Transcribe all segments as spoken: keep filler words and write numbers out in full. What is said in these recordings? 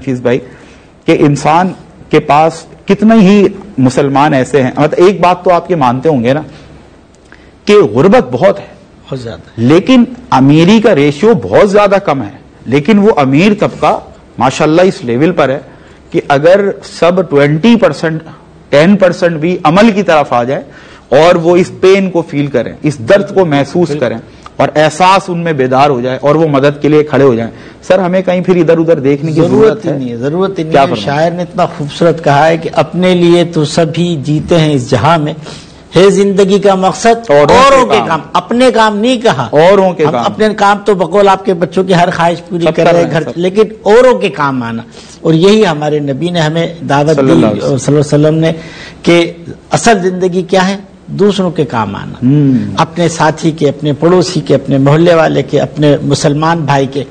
حفیظ بھائی کہ انسان کے پاس کتنے ہی مسلمان ایسے ہیں، مطلب ایک بات تو آپ یہ مانتے ہوں گے نا کہ غربت بہت ہے، بہت زیادہ، لیکن امیری کا ریشیو بہت زیادہ کم ہے، لیکن وہ امیر طبقہ ماشاءاللہ اس لیول پر ہے کہ اگر سب ٹوینٹی پرسنٹ ٹین پرسنٹ بھی عمل کی طرف آ جائے اور وہ اس پین کو فیل کریں، اس درد کو محسوس کریں اور احساس ان میں بیدار ہو جائے اور وہ مدد کے لیے کھڑے ہو جائیں، سر ہمیں کہیں پھر ادھر ادھر دیکھنے کی ضرورت ہی نہیں ہے، ضرورت ہی نہیں کیا ہے۔ شاعر نے اتنا خوبصورت کہا ہے کہ اپنے لیے تو سبھی جیتے ہیں اس جہاں میں، ہے زندگی کا مقصد اوروں کے کام، اپنے کام نہیں کہا، اوروں کے کام، اپنے کام تو بقول آپ کے بچوں کی ہر خواہش پوری کر رہے گھر، لیکن اوروں کے کام آنا، اور یہی ہمارے نبی نے ہمیں دعوت دی صلی اللہ علیہ وسلم نے کہ اصل زندگی کیا ہے؟ دوسروں کے کام آنا، اپنے ساتھی کے، اپنے پڑوسی کے، اپنے محلے والے کے، اپنے مسلمان بھائی کے۔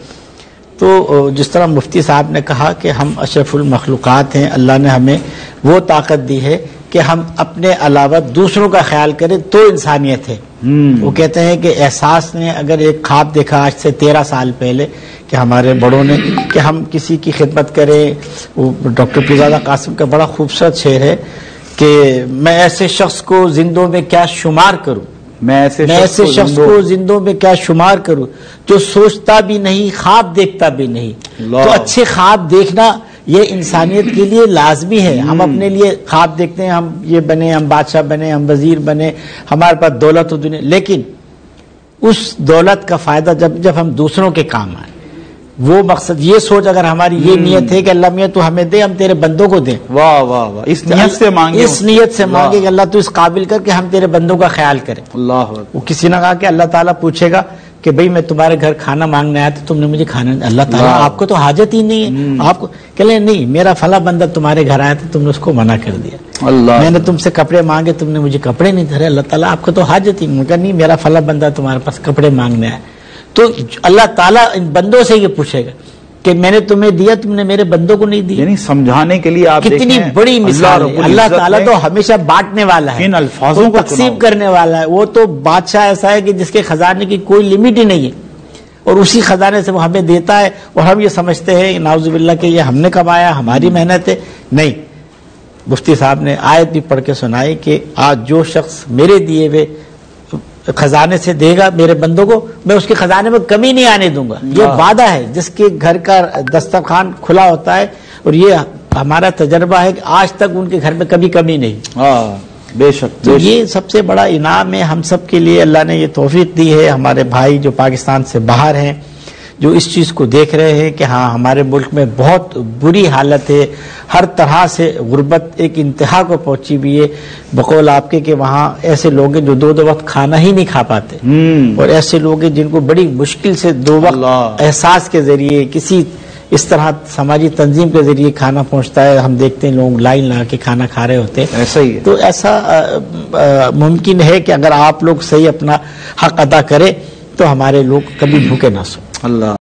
تو جس طرح مفتی صاحب نے کہا کہ ہم اشرف المخلوقات ہیں، اللہ نے ہمیں وہ طاقت دی ہے کہ ہم اپنے علاوہ دوسروں کا خیال کریں تو انسانیت ہے۔ وہ کہتے ہیں کہ احساس نے اگر ایک خواب دیکھا آج سے تیرہ سال پہلے کہ ہمارے بڑوں نے کہ ہم کسی کی خدمت کریں، وہ ڈاکٹر پیرزادہ قاسم کا بڑا خوبصورت شعر ہے کہ میں ایسے شخص کو زندوں میں کیا شمار کروں، میں ایسے شخص کو زندوں میں کیا شمار کروں جو سوچتا بھی نہیں، خواب دیکھتا بھی نہیں۔ تو اچھے خواب دیکھنا یہ انسانیت کے لیے لازمی ہے۔ ہم اپنے لیے خواب دیکھتے ہیں، ہم یہ بنے، ہم بادشاہ بنے، ہم وزیر بنے، ہمارے پاس دولت ہو دنیا، لیکن اس دولت کا فائدہ جب جب ہم دوسروں کے کام آئیں، وہ مقصد، یہ سوچ اگر ہماری یہ نیت ہے کہ اللہ میاں تو ہمیں دے، ہم تیرے بندوں کو دیں، واہ واہ واہ، اس نیت سے مانگے، اس نیت سے مانگے کہ اللہ تو اس قابل کر کہ ہم تیرے بندوں کا خیال کریں۔ اللہ، وہ کسی نے کہا کہ اللہ تعالیٰ پوچھے گا کہ بھئی میں تمہارے گھر کھانا مانگنے آیا تو تم نے مجھے کھانا، اللہ تعالیٰ آپ کو تو حاجت ہی نہیں ہے، آپ کو کہ لیں نہیں، میرا فلاں بندہ تمہارے گھر آیا تو تم نے اس کو منع کر دیا، میں نے تم سے کپڑے مانگے تم نے مجھے کپڑے نہیں دھرے، اللہ تعالیٰ آپ کو تو حاجت ہی نہیں، کہا نہیں، میرا فلاں بندہ تمہارے پاس کپڑے مانگنے آیا۔ تو اللہ تعالیٰ ان بندوں سے یہ پوچھے گا کہ میں نے تمہیں دیا، تم نے میرے بندوں کو نہیں دیا۔ یعنی سمجھانے کے لیے آپ کتنی بڑی مثال ہے، اللہ تعالیٰ تو ہمیشہ بانٹنے والا ہے، ان الفاظوں کو تقسیم کرنے والا ہے، وہ تو بادشاہ ایسا ہے کہ جس کے خزانے کی کوئی لمٹ ہی نہیں ہے، اور اسی خزانے سے وہ ہمیں دیتا ہے، اور ہم یہ سمجھتے ہیں نعوذ باللہ کہ یہ ہم نے کمایا، ہماری محنت ہے۔ نہیں، مفتی صاحب نے آیت بھی پڑھ کے سنائی کہ آج جو شخص میرے دیے ہوئے خزانے سے دے گا میرے بندوں کو، میں اس کے خزانے میں کمی نہیں آنے دوں گا۔ یہ وعدہ ہے، جس کے گھر کا دسترخوان کھلا ہوتا ہے، اور یہ ہمارا تجربہ ہے کہ آج تک ان کے گھر میں کبھی کمی نہیں۔ بے شک، تو یہ سب سے بڑا انعام ہے ہم سب کے لیے، اللہ نے یہ توفیق دی ہے۔ ہمارے بھائی جو پاکستان سے باہر ہیں، جو اس چیز کو دیکھ رہے ہیں کہ ہاں ہمارے ملک میں بہت بری حالت ہے، ہر طرح سے غربت ایک انتہا کو پہنچی ہوئی ہے، بقول آپ کے کہ وہاں ایسے لوگ ہیں جو دو دو وقت کھانا ہی نہیں کھا پاتے، اور ایسے لوگ ہیں جن کو بڑی مشکل سے دو وقت احساس کے ذریعے کسی اس طرح سماجی تنظیم کے ذریعے کھانا پہنچتا ہے، ہم دیکھتے ہیں لوگ لائن لگا کے کھانا کھا رہے ہوتے ہیں، ایسا ہی ہے۔ تو ایسا ممکن ہے کہ اگر آپ لوگ صحیح اپنا حق ادا کریں تو ہمارے لوگ کبھی بھوکے نہ سو۔ اللہ